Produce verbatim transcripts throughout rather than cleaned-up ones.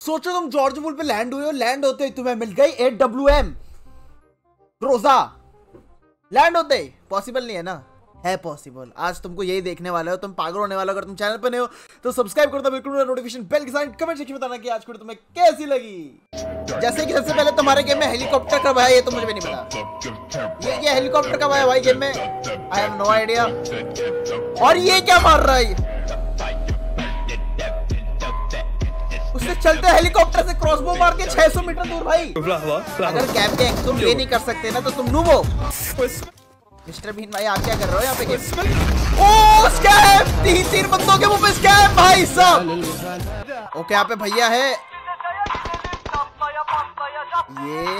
सोचो तुम जॉर्ज वुल पे लैंड हुए हो, लैंड होते ही तुम्हें मिल गई A W M Groza. Land होते ही पॉसिबल नहीं है ना, है पॉसिबल। आज तुमको यही देखने वाले हो, तुम पागल होने वाले हो। अगर तुम चैनल पर नए हो तो सब्सक्राइब कर दो बिल्कुल, नोटिफिकेशन बेल के साथ। कमेंट सेक्शन में बताना कि आज वीडियो तुम्हें कैसी लगी। जैसे कि सबसे पहले तुम्हारे गेम में हेलीकॉप्टर कब आया ये तो मुझे भी नहीं पता। ये ये हेलीकॉप्टर कब आया भाई गेम में, आई हैव नो आइडिया। और ये क्या मार रहा है, उससे चलते हेलीकॉप्टर से क्रॉसबो मार के छह सौ मीटर दूर भाई। अगर कैप गैंग तुम ये नहीं कर सकते ना तो तुम नूबो। मिस्टर बीन भाई आप क्या कर रहे हो यहाँ पे गेम? ओ स्कैम, तीन तीन बंदों के मुंह पे स्कैम भाई साहब। ओके यहाँ पे भैया है, ये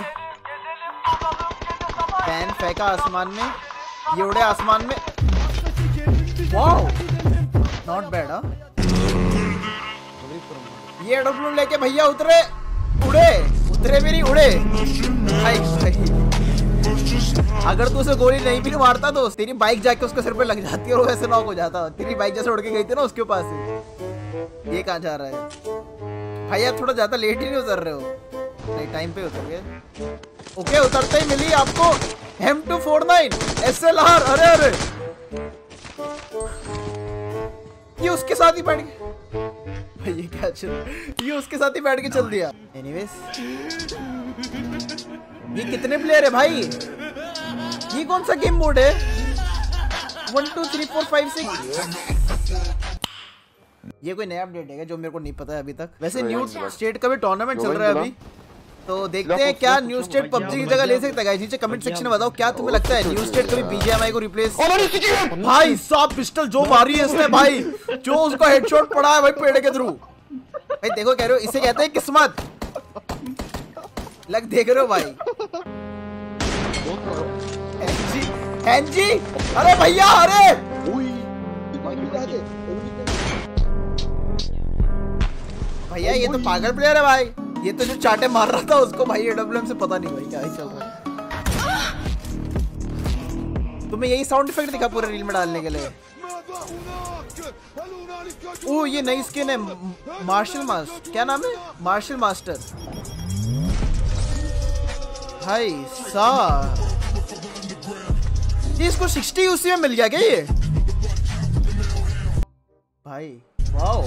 पैन फेंका आसमान में, ये उड़े आसमान में। Wow not bad. हाँ ये डब्लू लेके भैया उतरे, उड़े उतरे भी नहीं उड़े भाई भाई। अगर तू उसे गोली नहीं भी मारता तो तेरी बाइक जाके उसके सिर पे लग जाती और वो ऐसे नॉक हो जाता। तेरी बाइक जैसे उड़ के गई थी ना उसके पास से। ये कहाँ जा रहा है भैया? थोड़ा ज्यादा लेट ही नहीं उतर रहे हो? नहीं टाइम पे उतर गए। ओके उतरते ही मिली आपको M two four nine S L R. अरे अरे ये उसके साथ ही बैठ गया भाई। ये क्या चल, ये उसके साथ ही बैठ के चल दिया। एनीवेज ये कितने प्लेयर है भाई? ये कौन सा गेम मोड है? One two three four five six. ये कोई नया अपडेट है जो मेरे को नहीं पता है अभी तक। वैसे न्यू स्टेट का भी टूर्नामेंट चल रहा है अभी, तो देखते हैं क्या न्यू स्टेट पबजी की जगह ले सकता है। नीचे कमेंट सेक्शन में बताओ क्या तुम्हें लगता है न्यू स्टेट कभी बीजीएमआई को रिप्लेस? भाई साहब पिस्टल जो मारी है इसने भाई, जो उसको हेडशॉट पड़ा है भाई पेड़ के थ्रू। भाई देखो कह रहे हो इसे कहते हैं किस्मत। लग देख रहे हो भाई जी। अरे भैया अरे भैया ये तो पागल प्लेयर है भाई। ये तो जो चाटे मार रहा था उसको भाई एडब्ल्यूएम से पता नहीं भाई क्या ही चल रहा है। तुम्हें यही साउंड इफेक्ट दिखा पूरे रील में डालने के लिए? ओ ये नई स्किन है मार्शल मास्टर, क्या नाम है? मार्शल मास्टर भाई साहब। ये इसको साठ यूसी में मिल गया क्या ये भाई? वाओ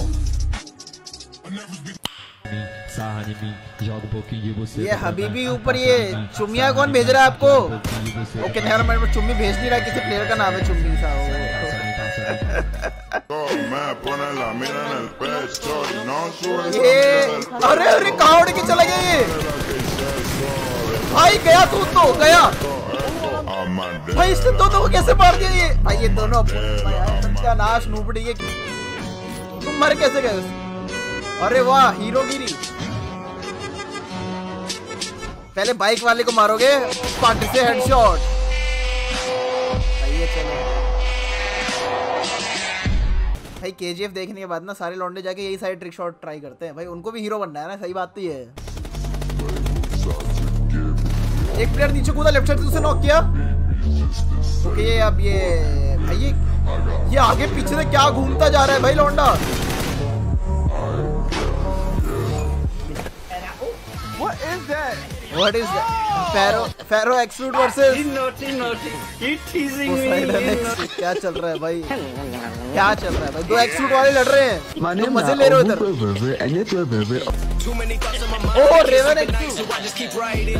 ये हबीबी ऊपर ये चुम्मिया कौन भेज रहा है आपको? ओके नहीं मैं चुम्मी भेज नहीं रहा, किसी प्लेयर का नाम है चुम्मी सा। ये अरे अरे कहाँ उड़ के चला गया ये भाई? गया तू तो गया भाई। इसने दो दो को कैसे मार दिया ये भाई? ये दोनों क्या नाश नूपड़ी है। तुम मर कैसे गए? अरे वाह हीरोगिरी। पहले बाइक वाले को मारोगे पार्टी से हेडशॉट। चलो भाई केजीएफ देखने के बाद ना सारे लौंडे जाके यही सारे ट्रिक शॉट ट्राई करते हैं भाई। उनको भी हीरो बनना है ना, सही बात तो ये है। एक प्लेयर नीचे कूदा लेफ्ट साइड से उसे नॉक किया। ओके ये अब ये भाई ये, ये आगे पीछे से क्या घूमता जा रहा है भाई लौंडा? What is that? What is that? Pharaoh Pharaoh Exude versus naughty naughty. He teasing me. क्या चल रहा है भाई? क्या चल रहा है भाई? दो एक्सूट वाले लड़ रहे हैं, तुम मजे ले रहे हो इधर। ओह रेवन एक्सूट।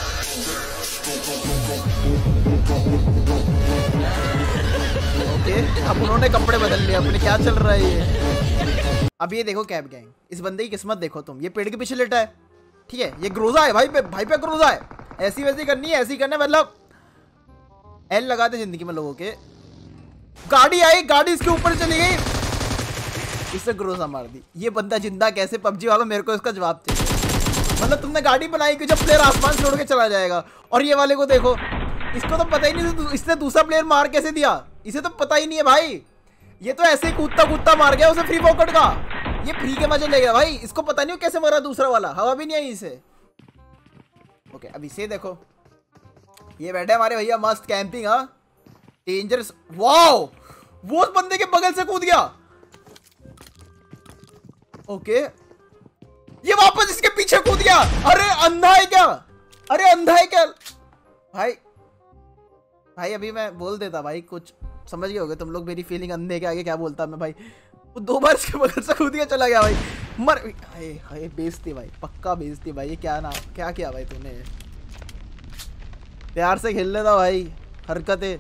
ओके अब उन्होंने कपड़े बदल लिए अपने। क्या चल रहा है ये? अब ये देखो कैप गैंग, इस बंदे की किस्मत देखो तुम। ये पेड़ के पीछे लेटा है, ठीक है? ये ग्रोजा है भाई पे, भाई पे ग्रोजा है। ऐसी वैसी करनी है, ऐसी करना मतलब एल लगाते जिंदगी में लोगों के। गाड़ी आई, गाड़ी इसके ऊपर चली गई, इससे ग्रोजा मार दी। ये बंदा जिंदा कैसे? पबजी वालों मेरे को इसका जवाब चाहिए। मतलब तुमने गाड़ी बनाई कि जब प्लेयर आसमान छोड़ के चला जाएगा। और ये वाले को देखो, इसको तो पता ही नहीं इसने दूसरा प्लेयर मार कैसे दिया, इसे तो पता ही नहीं है भाई। ये तो ऐसे ही कूदता कूदता मार गया उसे फ्री पॉकेट का। ये फ्री के मजे ले गया भाई। इसको पता नहीं कैसे मरा दूसरा वाला, हवा भी नहीं आई इसे। ओके अब इसे देखो, ये बैठे हमारे भैया मस्त कैंपिंग। हाँ डेंजरस। वाओ वो उस बंदे के बगल से कूद गया। ओके ये वापस इसके पीछे कूद गया। अरे अंधा है क्या? अरे अंधा है क्या भाई? भाई अभी मैं बोल देता भाई, कुछ समझ गए होगे तुम लोग मेरी फीलिंग अंधे के आगे क्या बोलता मैं भाई। वो दो बार इसके बगल से कूद के चला गया भाई। मर हाय हाय, बेइज्जती भाई, पक्का बेइज्जती भाई। ये क्या ना क्या किया भाई तूने? प्यार से खेल लेता भाई, हरकतें।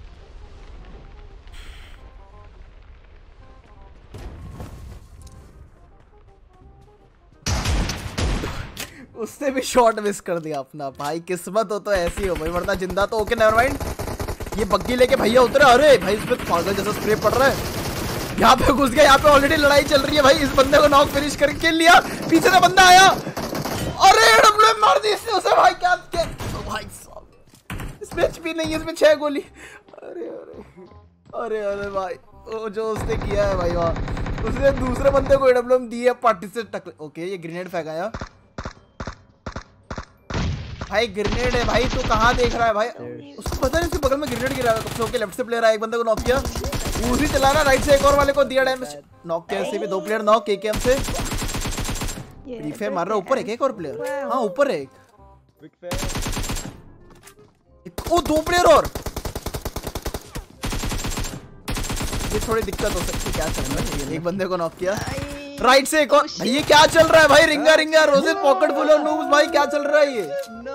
उसने भी शॉट मिस कर दिया अपना भाई। किस्मत हो तो ऐसी हो भाई, वरना जिंदा तो ओके। Never mind. ये बग्गी लेके भैया उतरे। अरे भाई इसमें पागल जैसा स्प्रे पड़ रहा है। यहाँ पे घुस गया। यहाँ पे ऑलरेडी लड़ाई चल रही है भाई। इस बंदे को नॉक फिनिश करके किल लिया। पीछे से बंदा आया। अरे डब्ल्यू मार दी इसने उसे भाई। क्या भाई साहब, इसमें एचपी नहीं है, इसमें छह गोली। अरे अरे अरे अरे भाई, वो जो उसने किया है भाई वहाँ, उसने दूसरे बंदे को डब्ल्यू दी है पार्टी से टक। ओके ये ग्रेनेड फेंकाया भाई। ग्रेनेड है भाई, तू कहाँ देख रहा है भाई? उसको पता नहीं उसके बगल में ग्रेनेड गिरा है। ओके लेफ्ट से प्लेयर आया, एक बंदे को नॉक किया। उसी चला रहा राइट से, एक और वाले को दिया डैमेज। नॉक किया से भी दो प्लेयर नॉक। केकेएम से रिफे मार रहा। ऊपर एक और प्लेयर। हाँ ऊपर है एक। ओ दो प्लेयर और। ये थोड़ी दिक्कत हो सकती है। क्या चल रहा है? एक बंदे को नॉक किया राइट से, एक और। भाई ये क्या चल रहा है भाई? Ringa ringa roses pocket full of noobs भाई, क्या चल रहा है ये?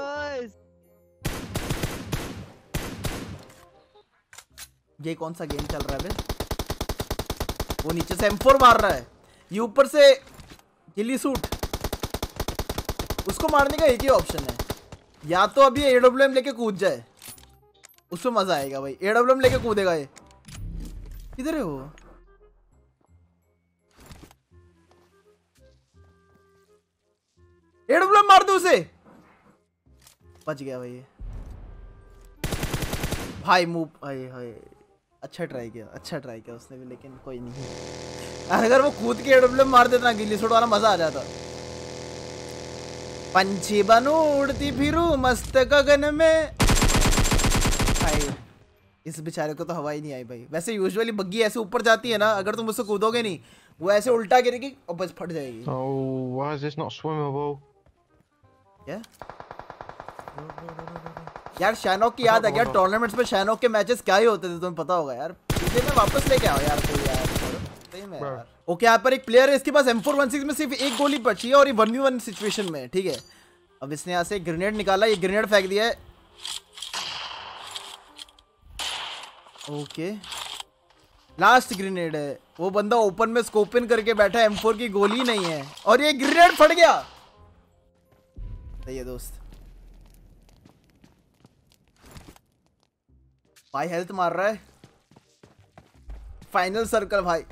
ये कौन सा गेम चल रहा है बे? वो नीचे से एम फोर मार रहा है, ये ऊपर से गिली सूट। उसको मारने का एक ही ऑप्शन है, या तो अभी एडब्ल्यूएम लेके कूद जाए, उसमें मजा आएगा भाई। एडब्ल्यूएम लेके कूदेगा ये। किधर है वो? एडब्ल्यूएम मार दो उसे। बच गया भाई। भाई मूव। हाय हाय, अच्छा ट्राई किया, अच्छा ट्राई किया उसने भी, लेकिन कोई नहीं। अगर वो कूद के एडब्ल्यूएम मार देता ना, गिल्ली सूट वाला, मजा आ जाता। पंछी बनू उड़ती फिरू मस्त गगन में। भाई इस बेचारे को तो हवा ही नहीं आई भाई। वैसे यूजुअली बग्गी ऐसे ऊपर जाती है ना, अगर तुम उससे कूदोगे नहीं, वो ऐसे उल्टा गिरेगी और बस फट जाएगी। Oh, why is this not swimmable? क्या यार, शैनॉक की याद है क्या? टूर्नामेंट्स में शैनॉक के मैचेस क्या ही होते थे, तुम्हें पता होगा यार। पीछे में वापस लेके आओ यार कोई यार, सही में यार। ओके यहाँ पर एक प्लेयर है, इसके पास एम फोर वन सिक्स में सिर्फ एक गोली बची है और ये वन वी वन सिचुएशन में, ठीक है। अब इसने यहाँ से ग्रेनेड निकाला, ये ग्रेनेड फेंक दिया है। ओके लास्ट ग्रेनेड है। वो बंदा ओपन में स्कोपिन करके बैठा है, एम फोर की गोली नहीं है और ये ग्रेनेड फट गया। सही है दोस्त। भाई हेल्थ मार रहा है। फाइनल सर्कल भाई,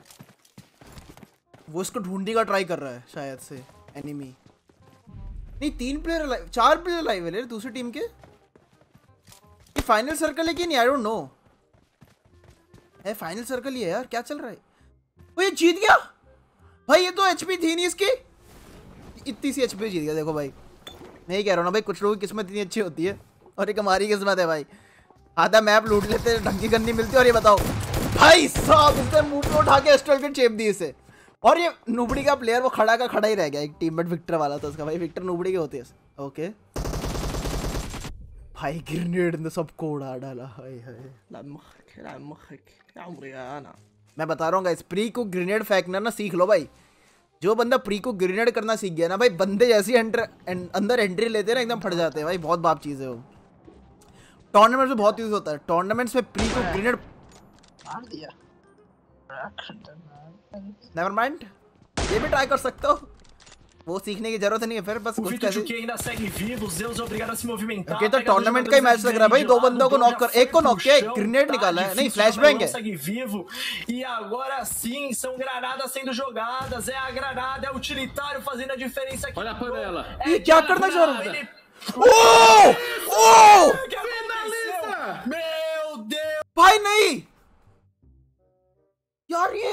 वो इसको ढूंढने का ट्राई कर रहा है शायद से। एनिमी नहीं, तीन प्लेयर लाइव, चार प्लेयर लाइव है दूसरी टीम के। ये फाइनल सर्कल है कि नहीं, आई डोंट नो। है फाइनल सर्कल ही है यार, क्या चल रहा है? वो ये जीत गया भाई। ये तो एचपी थी नहीं इसकी, इतनी सी एचपी जीत गया। देखो भाई, मैं ही कह रहा हूँ ना भाई, कुछ लोगों की किस्मत इतनी अच्छी होती है और एक हमारी किस्मत है भाई। आधा मैप लूट लेते, ढंग की गन्नी मिलती। और ये बताओ भाई साहब, इसने मुंह पे उठा के एस्ट्रल के चेप दी इसे। और ये नुबड़ी का प्लेयर वो खड़ा का खड़ा ही रह गया। एक टीममेट विक्टर वाला था उसका भाई। विक्टर नुबड़ी के होते हैं। ओके भाई ग्रेनेड ने सबको उड़ा डाला। हाय हाय, मैं बता रहा हूँ गाइस, प्री को ग्रेनेड फेंकना ना सीख लो भाई। जो बंदा प्री को ग्रेनेड करना सीख गया ना भाई, बंदे जैसी एंटर अंदर एंट्री लेते हैं ना, एकदम फट जाते हैं भाई। बहुत बाप चीज है वो। टूर्नामेंट्स में बहुत यूज होता है। टूर्नामेंट्स में प्री को ग्रेनेड मार दिया। नेवर माइंड, ये भी ट्राई कर सकते हो, वो सीखने की जरूरत नहीं है फिर। बस कुछ कैसे ओके, तो टूर्नामेंट का ही मैच लग रहा है भाई। दो बंदों को नॉक कर, एक को नॉक किया, एक ग्रेनेड निकाला है। नहीं फ्लैशबैंग है। E agora sim são granadas sendo jogadas. É a granada, é o utilitário fazendo a diferença aqui. Olha a panela. ये क्या करना चाह रहा है? ओ ओ Meu Deus! भाई नहीं यार, ये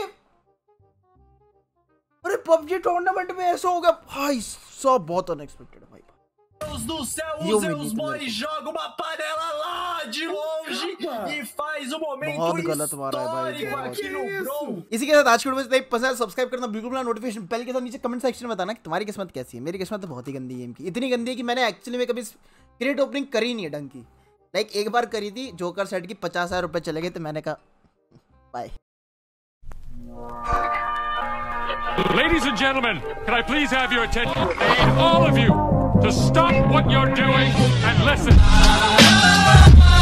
अरे पबजी टूर्नामेंट में ऐसा हो गया भाई साहब। बहुत अनएक्सपेक्टेड है भाई। Deus do céu, E o o Zeus menino Boy joga uma panela lá de longe e faz um momento बहुत गलत मारा है भाई, histórico बहुत। aqui no Bro। इसी के साथ आज के वीडियो में लाइक पसंद सब्सक्राइब करना बिल्कुल ना, नोटिफिकेशन बेल के साथ नीचे कमेंट सेक्शन में बताना कि तुम्हारी किस्मत कैसी है। मेरी किस्मत तो बहुत ही गंदी है गेम की, इतनी गंदी है कि मैंने एक्चुअली में कभी क्रेट ओपनिंग करी नहीं है ढंग की। लाइक एक बार करी थी जोकर सेट की, पचास हजार रुपए चले गए, तो मैंने कहा bye. Ladies and gentlemen, can I please have your attention? I need all of you to stop what you're doing and listen.